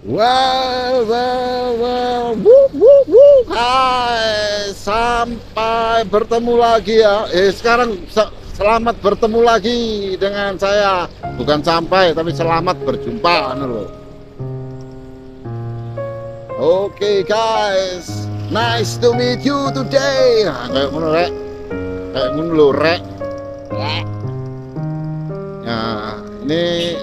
Well, well, well, wup, wup, wup. Hai, sampai bertemu lagi ya. Sekarang selamat bertemu lagi dengan saya. Bukan sampai, tapi selamat berjumpa. Oke, guys, nice to meet you today. Kayak ngono rek, kayak ngono lho rek. Nah, ini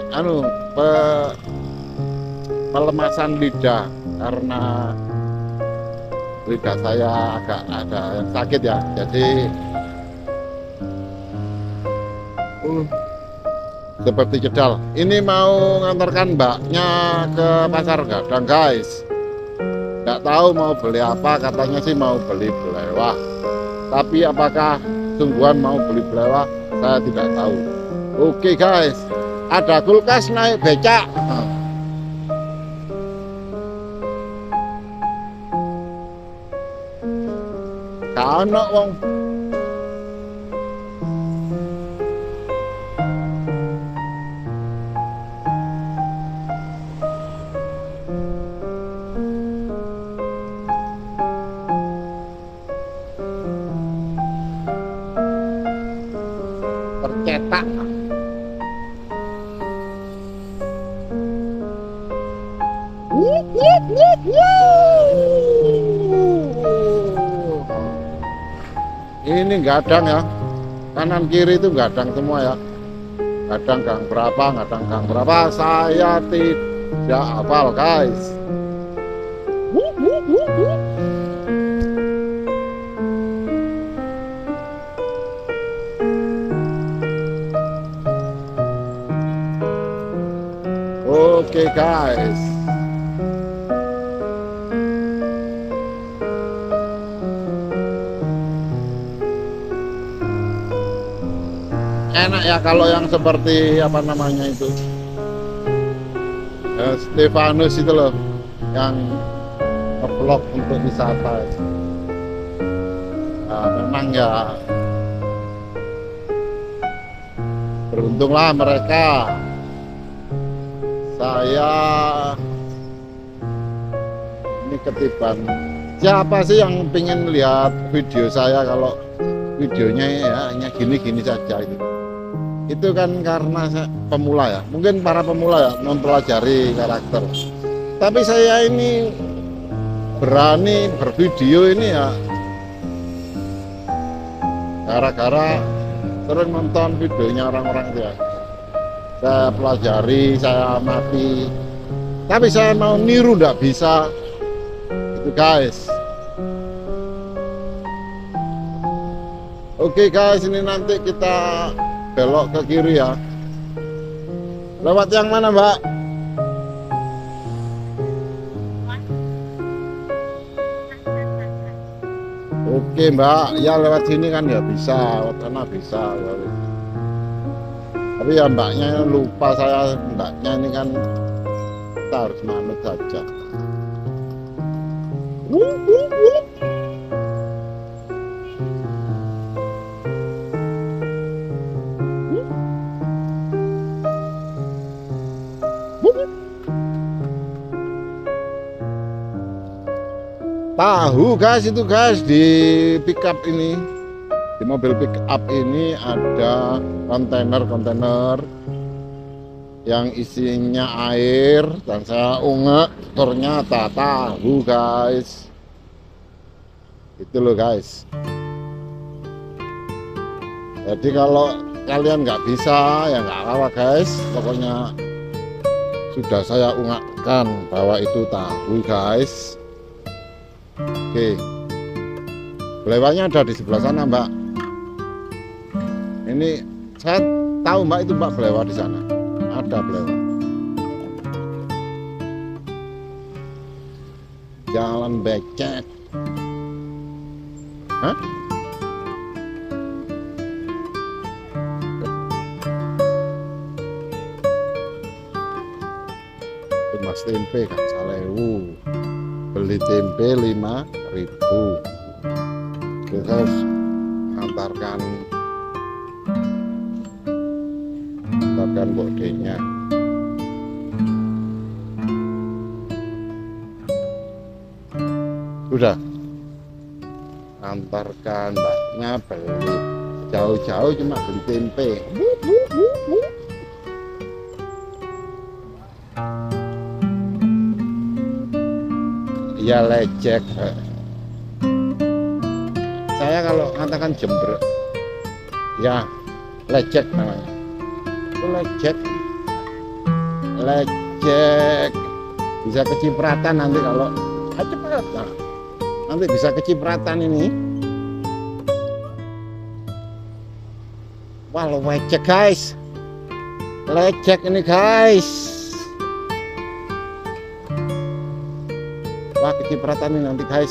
pelemasan lidah karena lidah saya agak ada yang sakit ya, jadi seperti cedal. Ini mau ngantarkan mbaknya ke pasar Gadang, guys. Nggak tahu mau beli apa, katanya sih mau beli belewah, tapi apakah sungguhan mau beli belewah saya tidak tahu. Oke, guys, ada kulkas naik becak. Ono wong tercetak. Ini gadang ya, kanan kiri itu gadang semua ya. Gadang gang berapa, gadang gang berapa, saya tidak hafal, guys. Oke, guys. Enak ya kalau yang seperti apa namanya itu, Stefanus itu loh, yang nge-vlog untuk wisata. Nah, memang ya beruntunglah mereka. Saya ini ketiban. Siapa sih yang pengen lihat video saya kalau videonya ya hanya gini-gini saja itu kan karena saya pemula ya, mungkin para pemula ya mempelajari karakter. Tapi saya ini berani bervideo ini ya gara-gara sering nonton videonya orang-orang itu ya. Saya pelajari, saya amati, tapi saya mau niru nggak bisa itu, guys. Oke, guys, ini nanti kita belok ke kiri ya. Lewat yang mana, Mbak? Oke, Mbak, ya lewat sini kan ya bisa, lewat sana bisa. Tapi ya mbaknya lupa, saya mbaknya ini kan kita harus manut saja. Tahu, guys, itu guys di pickup ini, di mobil pickup ini ada kontainer yang isinya air dan saya ungek, ternyata tahu, guys. Itu loh, guys. Jadi kalau kalian nggak bisa ya nggak apa-apa, guys. Pokoknya sudah saya ungkapkan bahwa itu tahu, guys. Oke, belewahnya ada di sebelah sana, Mbak. Ini saya tahu, Mbak, itu Mbak belewah di sana. Ada belewah. Jalan becek. Hah? Mas tempe kan Salewu. Beli tempe 5.000. Kita harus antarkan bodenya. Udah. Antarkan mbaknya beli jauh-jauh cuma beli tempe. Ya lecek. Saya kalau katakan Jember, ya lecek namanya. Itu lecek, lecek. Bisa kecipratan nanti kalau cepat. Nah, nanti bisa kecipratan ini. Wah, lecek guys, lecek ini guys. Wah, kecipratan ini nanti guys.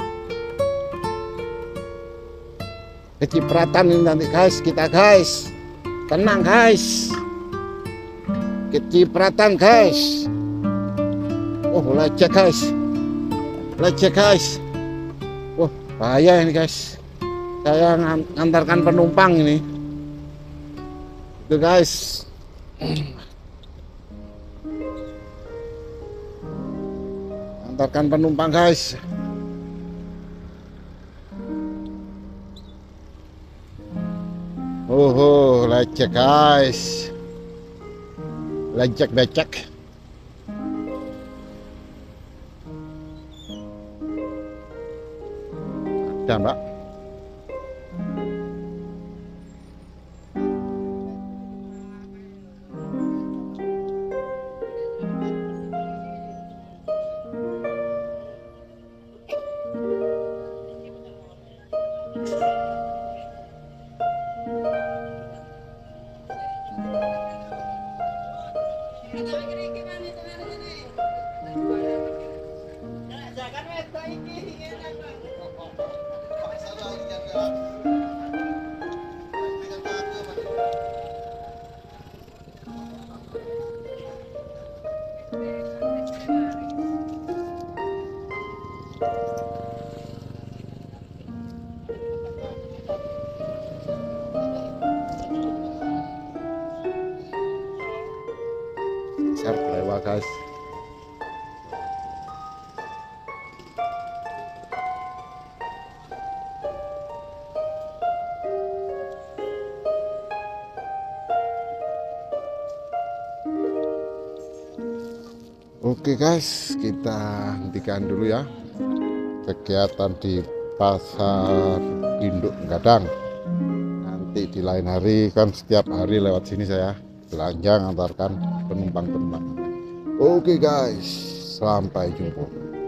Kecipratan ini nanti guys, kita guys. Tenang guys. Kecipratan guys. Oh, lecek guys. Lecek guys. Wah, bahaya ini guys. Saya ngantarkan penumpang ini. Itu guys. Antarkan penumpang guys. Oh, lecek guys. Lecek becek. Ada mbak. Share lewat guys. Oke guys, kita hentikan dulu ya kegiatan di pasar induk Gadang. Nanti di lain hari, kan setiap hari lewat sini saya belanja, ngantarkan penumpang-penumpang. Oke guys, sampai jumpa.